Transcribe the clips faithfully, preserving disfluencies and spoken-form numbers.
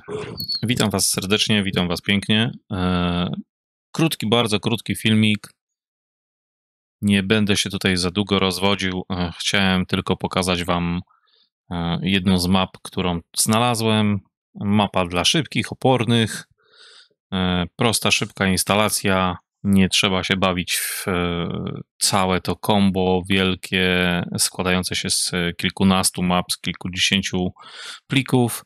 Witam Was serdecznie, witam Was pięknie. E, Krótki, bardzo krótki filmik. Nie będę się tutaj za długo rozwodził. E, Chciałem tylko pokazać Wam e, jedną z map, którą znalazłem. Mapa dla szybkich, opornych. E, Prosta, szybka instalacja. Nie trzeba się bawić w e, całe to combo wielkie, składające się z kilkunastu map, z kilkudziesięciu plików.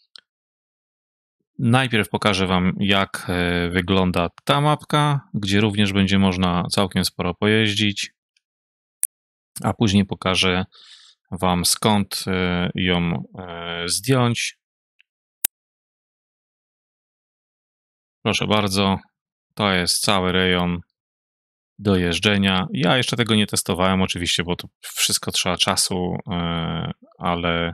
Najpierw pokażę Wam, jak e, wygląda ta mapka, gdzie również będzie można całkiem sporo pojeździć, a później pokażę Wam, skąd e, ją e, zdjąć. Proszę bardzo, to jest cały rejon do jeżdżenia. Ja jeszcze tego nie testowałem oczywiście, bo to wszystko trzeba czasu, e, ale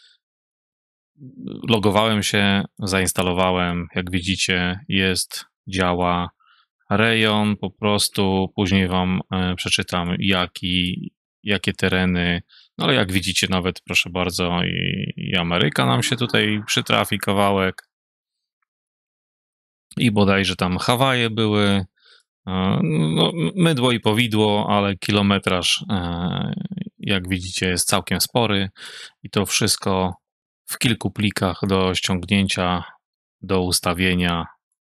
logowałem się, zainstalowałem, jak widzicie, jest, działa. Rejon po prostu, później Wam e, przeczytam, jaki, jakie tereny, no ale jak widzicie nawet, proszę bardzo, i, i Ameryka nam się tutaj przytrafi kawałek i bodajże tam Hawaje były, e, no, mydło i powidło, ale kilometraż, e, jak widzicie, jest całkiem spory i to wszystko w kilku plikach do ściągnięcia, do ustawienia.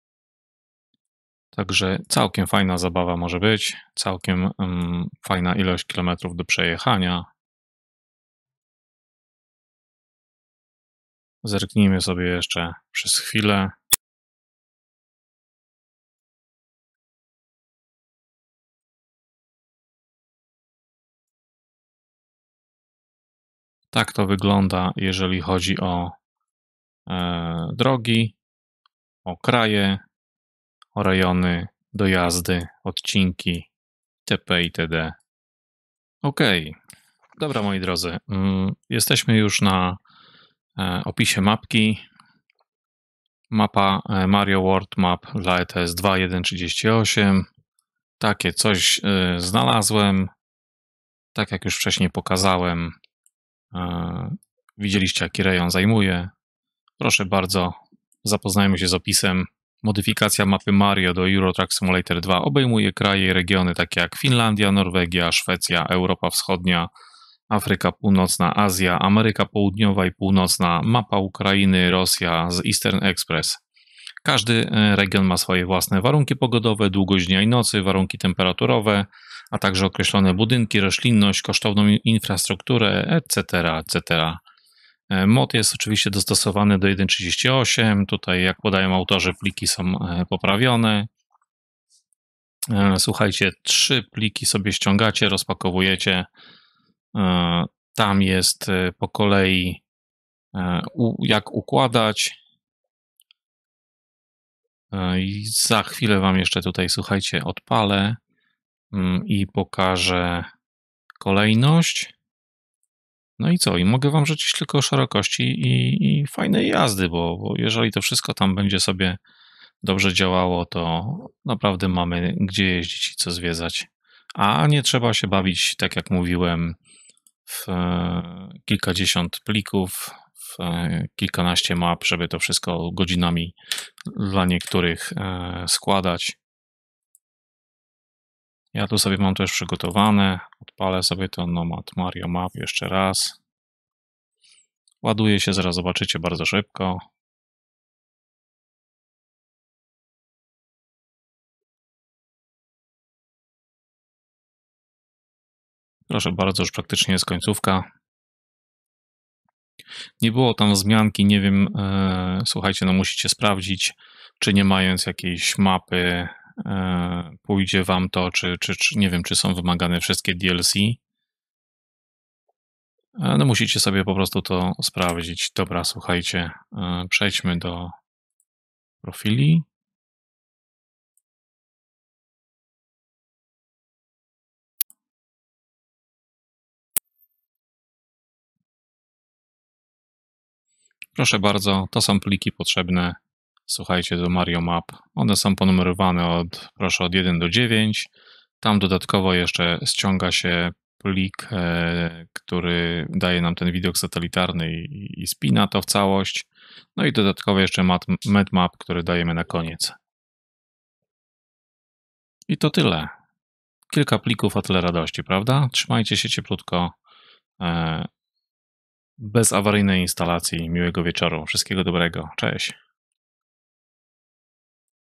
Także całkiem fajna zabawa może być, całkiem um, fajna ilość kilometrów do przejechania. Zerknijmy sobie jeszcze przez chwilę. Tak to wygląda, jeżeli chodzi o e, drogi, o kraje, o rejony, dojazdy, odcinki, itp. itd. Ok, dobra moi drodzy, jesteśmy już na e, opisie mapki. Mapa e, Mario World Map dla E T S dwa jeden trzydzieści osiem. Takie coś e, znalazłem. Tak jak już wcześniej pokazałem, e, widzieliście, jaki rejon zajmuje. Proszę bardzo, zapoznajmy się z opisem. Modyfikacja mapy Mario do Euro Truck Simulator dwa obejmuje kraje i regiony takie jak Finlandia, Norwegia, Szwecja, Europa Wschodnia, Afryka Północna, Azja, Ameryka Południowa i Północna, mapa Ukrainy, Rosja z Eastern Express. Każdy region ma swoje własne warunki pogodowe, długość dnia i nocy, warunki temperaturowe, a także określone budynki, roślinność, kosztowną infrastrukturę, et cetera, et cetera. Mod jest oczywiście dostosowany do jeden trzydzieści osiem. Tutaj, jak podają autorzy, pliki są poprawione. Słuchajcie, trzy pliki sobie ściągacie, rozpakowujecie. Tam jest po kolei, jak układać. I za chwilę Wam jeszcze tutaj, słuchajcie, odpalę i pokażę kolejność. No i co? I mogę Wam rzucić tylko szerokości i, i fajnej jazdy, bo, bo jeżeli to wszystko tam będzie sobie dobrze działało, to naprawdę mamy gdzie jeździć i co zwiedzać. A nie trzeba się bawić, tak jak mówiłem, w kilkadziesiąt plików, w kilkanaście map, żeby to wszystko godzinami dla niektórych składać. Ja tu sobie mam też przygotowane. Odpalę sobie to Nomad Mario Map jeszcze raz. Ładuje się, zaraz zobaczycie, bardzo szybko. Proszę bardzo, już praktycznie jest końcówka. Nie było tam wzmianki, nie wiem, e, słuchajcie, no musicie sprawdzić, czy nie mając jakiejś mapy e, pójdzie Wam to, czy, czy, czy nie wiem, czy są wymagane wszystkie D L C. E, no musicie sobie po prostu to sprawdzić. Dobra, słuchajcie, e, przejdźmy do profili. Proszę bardzo, to są pliki potrzebne, słuchajcie, do Mario Map. One są ponumerowane od, proszę, od jeden do dziewięciu. Tam dodatkowo jeszcze ściąga się plik, e, który daje nam ten widok satelitarny i, i spina to w całość. No i dodatkowo jeszcze mat, metmap, który dajemy na koniec. I to tyle. Kilka plików, a tyle radości, prawda? Trzymajcie się cieplutko. Bez awaryjnej instalacji. Miłego wieczoru. Wszystkiego dobrego. Cześć.